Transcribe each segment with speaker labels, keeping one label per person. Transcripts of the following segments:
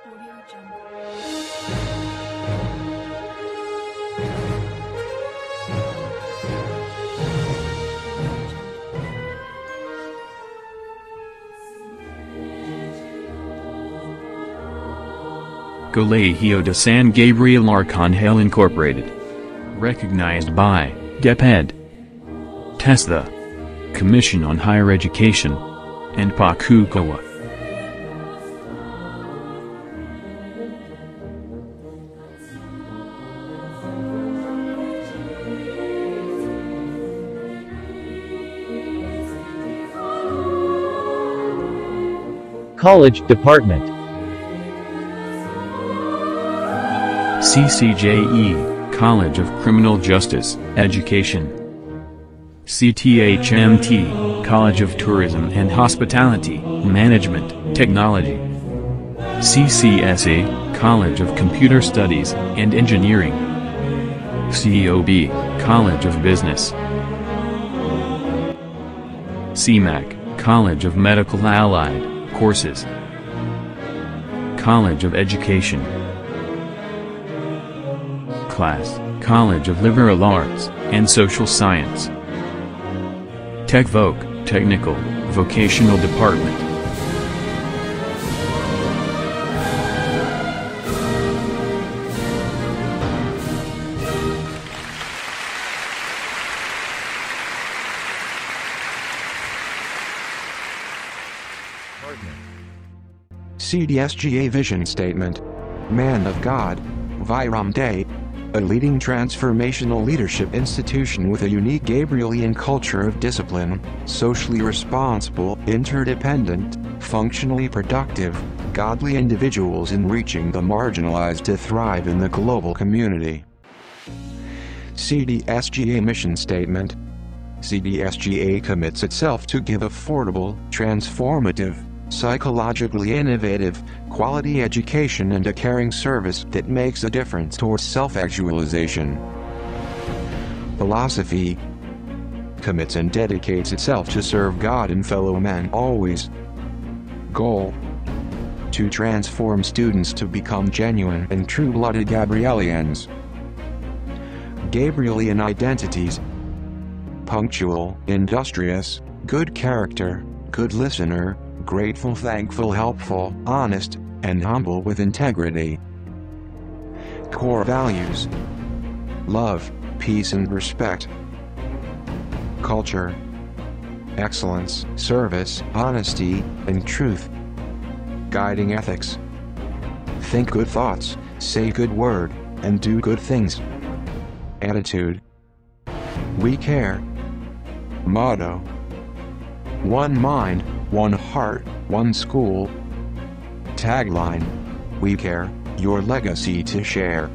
Speaker 1: Audio Jungle.
Speaker 2: Colegio de San Gabriel Arcangel Incorporated. Recognized by DepEd, TESDA, Commission on Higher Education, and PACUCOA.
Speaker 3: College Department.
Speaker 2: CCJE, College of Criminal Justice, Education. CTHMT, College of Tourism and Hospitality, Management, Technology. CCSA, College of Computer Studies and Engineering. COB, College of Business. CMAC, College of Medical Allied Courses. College of Education. Class, College of Liberal Arts and Social Science. TechVoc, Technical, Vocational Department.
Speaker 4: CDSGA Vision Statement. Man of God, Viram Day, a leading transformational leadership institution with a unique Gabrielian culture of discipline, socially responsible, interdependent, functionally productive, godly individuals in reaching the marginalized to thrive in the global community. CDSGA Mission Statement. CDSGA commits itself to give affordable, transformative, psychologically innovative, quality education and a caring service that makes a difference towards self-actualization. Philosophy. Commits and dedicates itself to serve God and fellow men always. Goal. To transform students to become genuine and true-blooded Gabrielians. Gabrielian identities. Punctual, industrious, good character, good listener, grateful, thankful, helpful, honest, and humble with integrity. Core values. Love, peace and respect. Culture. Excellence, service, honesty, and truth. Guiding ethics. Think good thoughts, say good word, and do good things. Attitude. We care. Motto. One mind, one heart, one school. Tagline. We care, your legacy to share.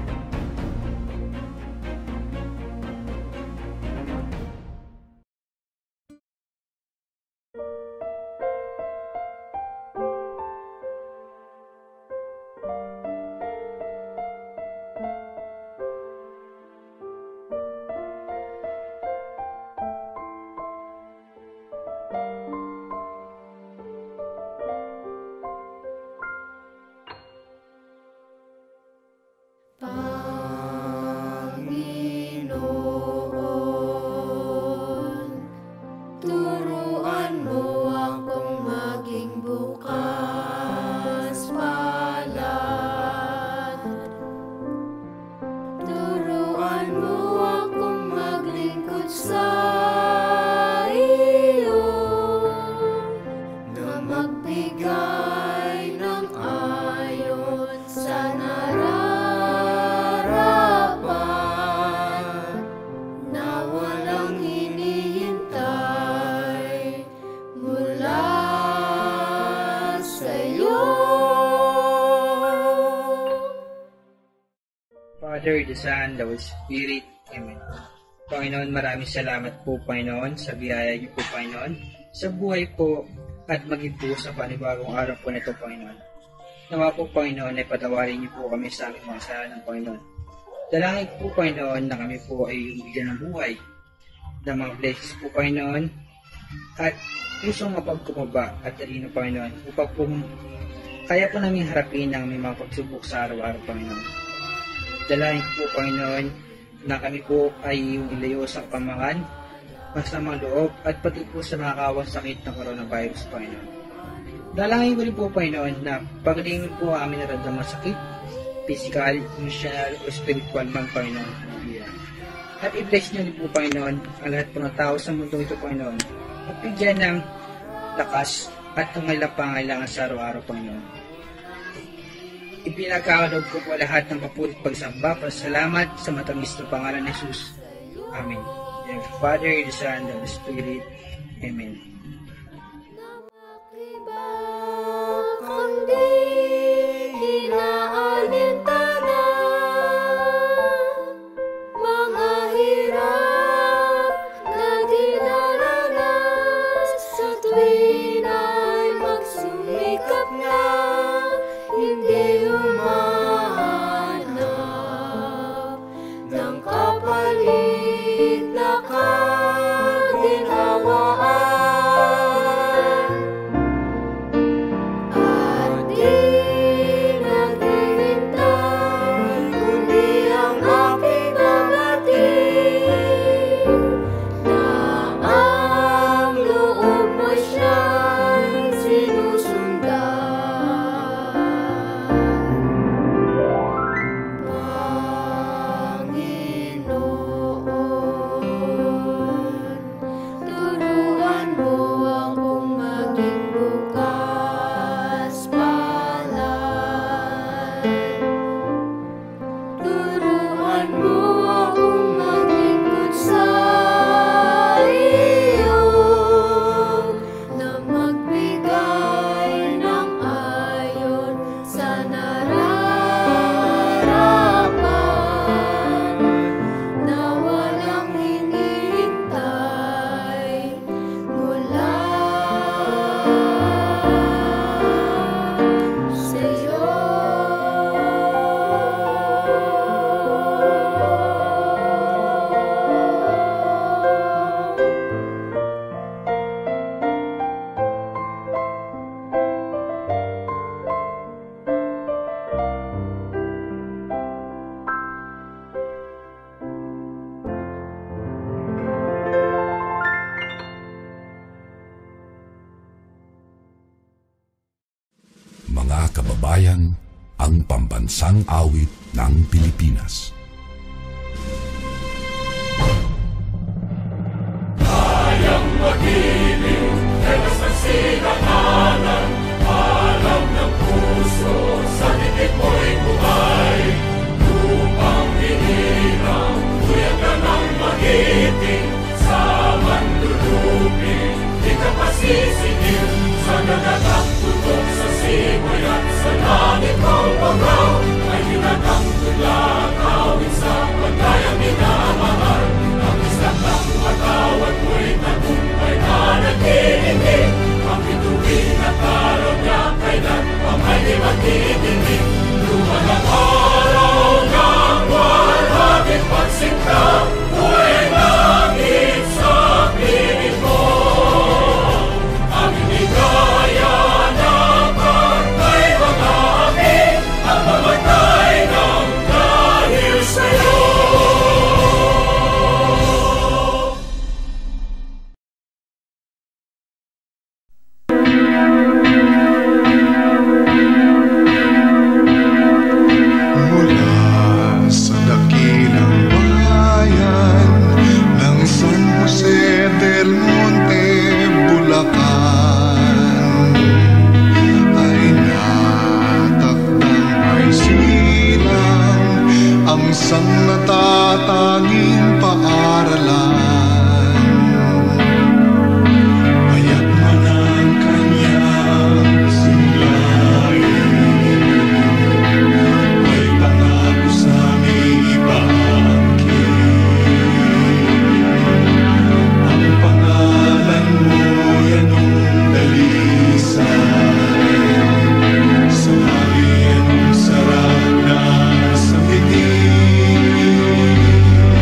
Speaker 5: Panginoon, turuan mo akong maging bukas palad. Turuan mo akong maglingkod sa iyo, na magbigay ng ayon sa nararapat, na walang hinihintay mula sa iyo.
Speaker 6: Father, the Son, the Holy Spirit. Amen. Panginoon, maraming salamat po, Panginoon, sa biyaya niyo po, Panginoon, sa buhay po at maging po sa panibagong araw po nito, Panginoon. Nawa po, Panginoon, ay patawarin niyo po kami sa aming mga kasalanan, Panginoon. Dalangin po, Panginoon, na kami po ay bigyan ng buhay, ng mga blessings po, Panginoon, at pusong mapagkumaba at talino, Panginoon, upang po Kaya po namin harapin ang may mga pagsubok sa araw-araw, Panginoon. Dalahin ko po, Panginoon, na kami po ay yung ilayo sa kapamangan, masamang loob, at pati po sa nakakawang sakit ng coronavirus, Panginoon. Dalangin ko rin po, Panginoon, na paglingon po ang aming naramdamang sakit, physical, emotional, o spiritual man, Panginoon. At i-bless niyo rin po, Panginoon, ang lahat po ng tao sa mundo ito, Panginoon, at bigyan ng lakas at tungal na pangailangan sa araw-araw, Panginoon. Ipinagkakaloob ko po lahat ng papulit pagsamba, pasalamat sa matamis na pangalan ni Jesus. Amen. In the Father, the Son, and the Spirit. Amen.
Speaker 5: Kang di hinaalintana, mga hirap na dinaranas, sa tuwin ay magsumikap na, hindi humahanap ng kapalit na kaginhawaan.
Speaker 1: Mga kababayan, ang pambansang awit ng Pilipinas. Kayang magiliw, telas ng sinakanan, alam ng puso, sa titik mo'y buhay. Lupang hinirang, tuyag ka ng magiting, sa manlulupin, di ka pasisingil, sa nagagang tutok sa simoy at sa langit mong bangaw, ay hinatang tula, kawin sa pagkayang minamahal. Ang islang ng matawad mo'y tagumpay na nagkikinig, ang bituin at araw niya kailan pa may di magtitingin. Luman ang araw ng walhaging pagsinta, buhay langit sa piling mo. Ang inigaya na pagkay mga aking, ang mamatay ng dahil sa'yo.
Speaker 3: Mula sa dakilang bayan ng San Jose del Monte, Bulacan, ay natakdang may silang ang sang natatanging paaralan. Kaya't man ang kanyang simulain ay pangako sa aming ipaangkin. Ang pangalan mo'y anong dalisay, sa hari anong sarap na sa piting.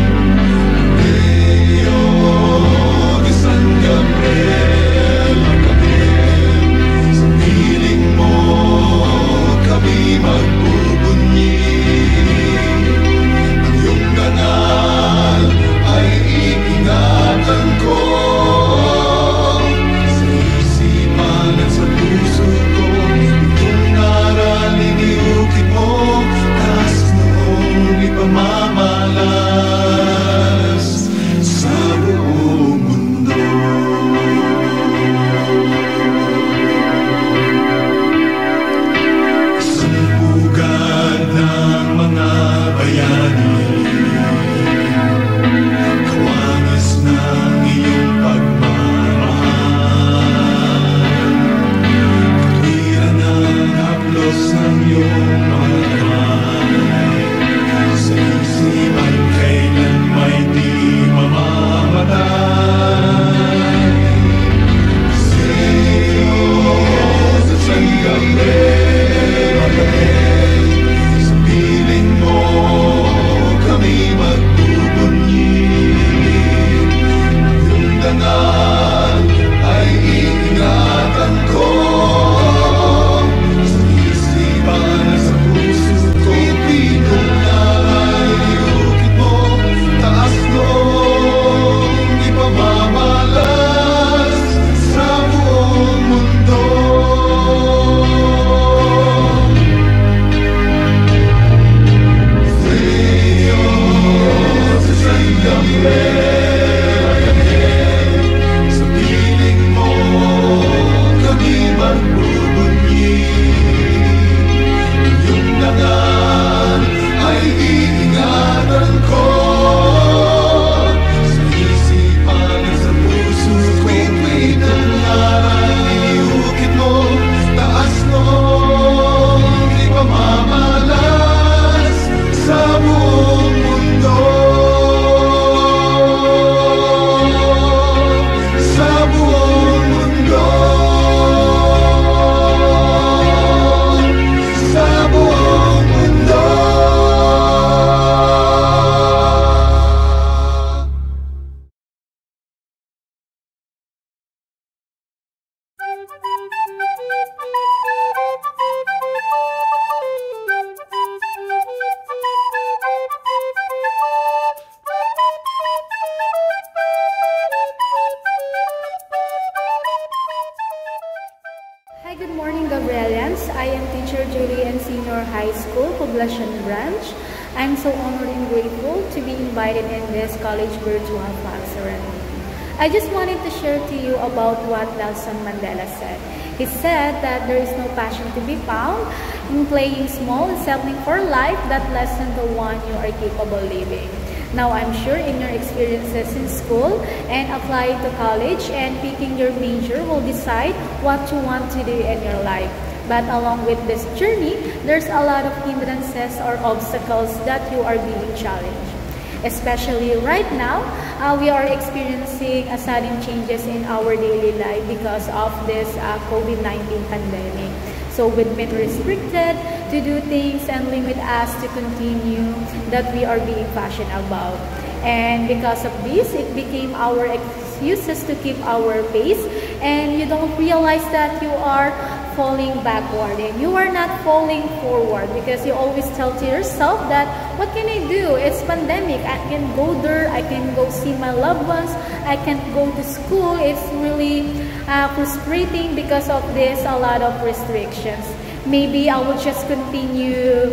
Speaker 7: Teacher Julian Senior High School, Poblacion Branch. I'm so honored and grateful to be invited in this college virtual flag ceremony. I just wanted to share to you about what Nelson Mandela said. He said that there is no passion to be found in playing small and settling for life that less than the one you are capable living. Now, I'm sure in your experiences in school and applying to college and picking your major will decide what you want to do in your life. But along with this journey, there's a lot of hindrances or obstacles that you are being challenged. Especially right now, we are experiencing sudden changes in our daily life because of this COVID-19 pandemic. So we've been restricted to do things and limit us to continue that we are being passionate about. And because of this, it became our excuses to keep our pace, and you don't realize that you are falling backward and you are not falling forward because you always tell to yourself that what can I do? It's pandemic. I can go there. I can go see my loved ones. I can't go to school. It's really frustrating because of this, a lot of restrictions. Maybe I will just continue,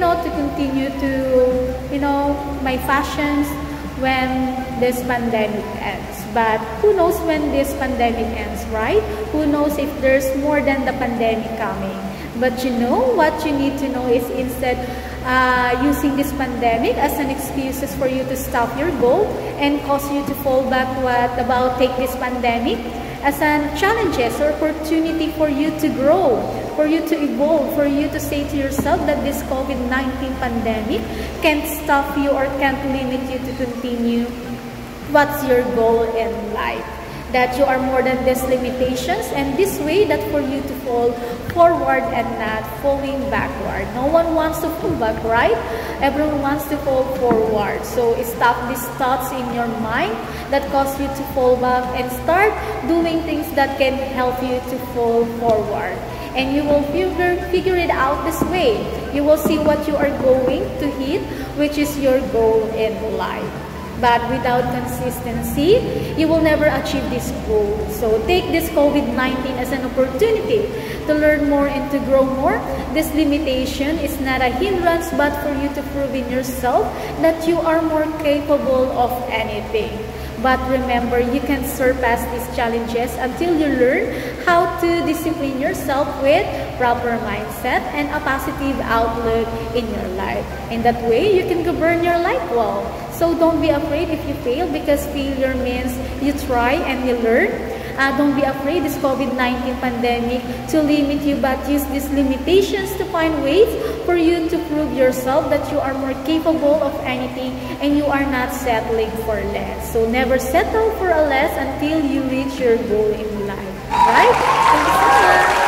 Speaker 7: my fashions when this pandemic ends. But who knows when this pandemic ends, right? Who knows if there's more than the pandemic coming? But what you need to know is instead using this pandemic as an excuses for you to stop your goal and cause you to fall back, take this pandemic as an challenges or opportunity for you to grow, for you to evolve, for you to say to yourself that this COVID-19 pandemic can't stop you or can't limit you to continue what's your goal in life. That you are more than these limitations, and this way that for you to fall forward and not falling backward. No one wants to fall back, right? Everyone wants to fall forward. So stop these thoughts in your mind that cause you to fall back and start doing things that can help you to fall forward. And you will figure it out this way. You will see what you are going to hit, which is your goal in life. But without consistency, you will never achieve this goal. So take this COVID-19 as an opportunity to learn more and to grow more. This limitation is not a hindrance, but for you to prove in yourself that you are more capable of anything. But remember, you can surpass these challenges until you learn how to discipline yourself with proper mindset and a positive outlook in your life. In that way, you can govern your life well. So don't be afraid if you fail, because failure means you try and you learn. Don't be afraid this COVID-19 pandemic to limit you, but use these limitations to find ways for you to prove yourself that you are more capable of anything and you are not settling for less. So never settle for a less until you reach your goal in life. Right? Thank you so much.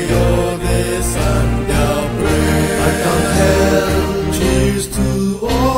Speaker 1: Cheers to all.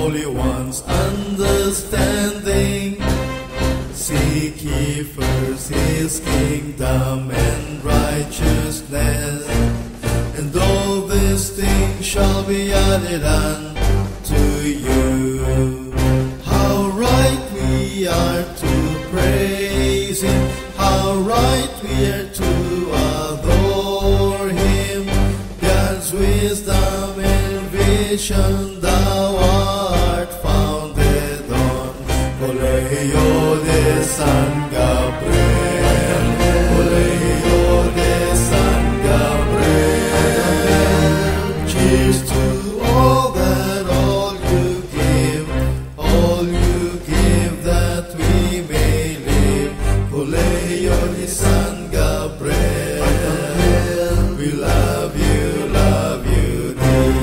Speaker 8: holy ones understanding. Seek ye first his kingdom and righteousness, and all these things shall be added unto you. How right we are to praise him, how right we are to adore him. God's wisdom and vision thou art founded on. Colegio de San Gabriel, Colegio de San Gabriel. Cheers to all that all you give that we may live. Colegio de San Gabriel, we love you dear.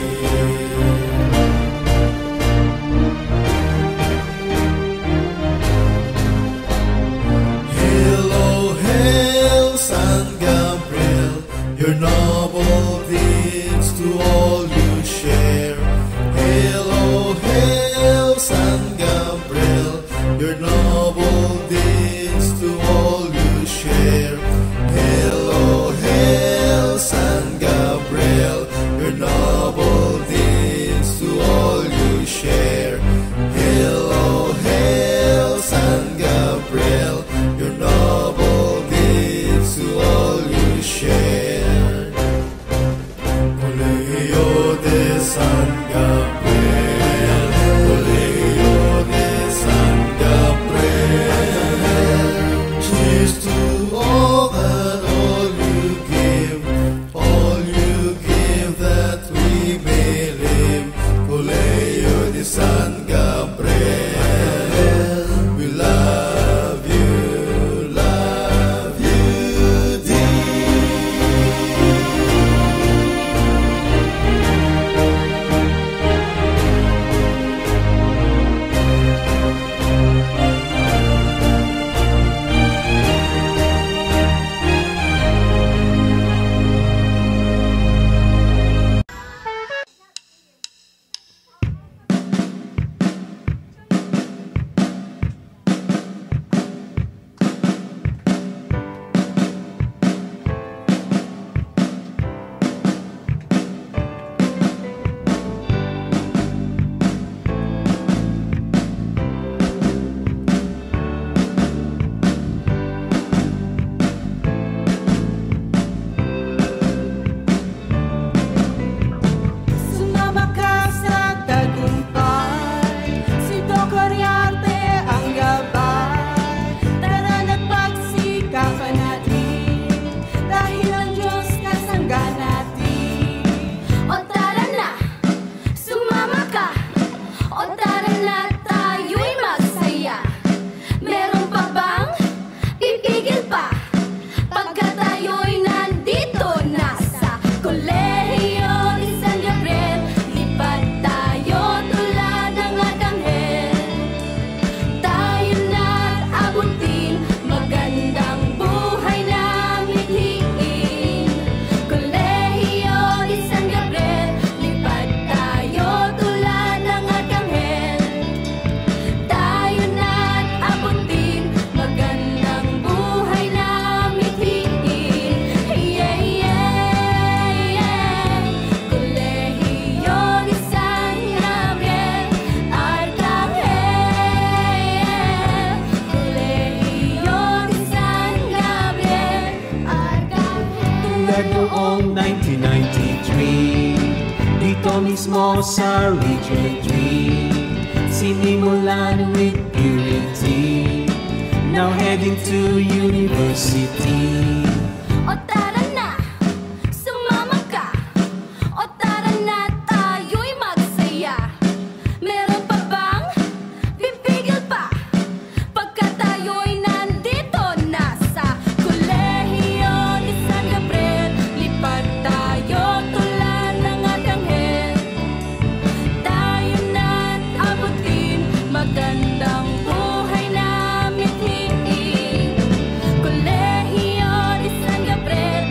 Speaker 8: Hail, oh hail, San Gabriel, your noble deeds to all you share. Hail, oh hail, San Gabriel, your noble deeds to all you share. Hail, oh hail, San Gabriel, your noble deeds to all you share. Hail, oh hail, San Gabriel, your noble deeds to all you share. Colegio de San Gabriel, Colegio de San Gabriel. Cheers to all that all you give that we may live. Colegio de San Gabriel, we love you dear.
Speaker 5: Sumama ka sa tagumpay, Sito Coriarte ang gabay. Tara na't pagsikapan natin, dahil ang Diyos kasangga natin. O tara na, sumama ka, o tara na tayo'y magsaya. Meron pa bang pipigil pa, pagka tayo'y nandito na sa Colegio ni San Gabriel? Lipad tayo tulad ng arkanghel, tayo na't abutin magandang buhay na mithiin. Colegio ni San Gabriel, lipad tayo tulad ng arkanghel, tayo na't abutin magandang buhay na mithiin. Yeah, yeah, yeah. Colegio ni San Gabriel, arkanghel. Colegio ni San Gabriel, arkanghel.
Speaker 3: Tulad noong 1993, dito mismo sa Region 3, sinimulan with purity, now heading to university.
Speaker 5: O tara na, sumama ka, o tara na tayo'y magsaya. Meron pa bang pipigil pa, pagka tayo'y nandito na sa Colegio ni San Gabriel? Lipad tayo tulad ng arkanghel, tayo na't abutin magandang buhay na mithiin. Colegio ni San Gabriel,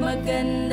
Speaker 5: maganda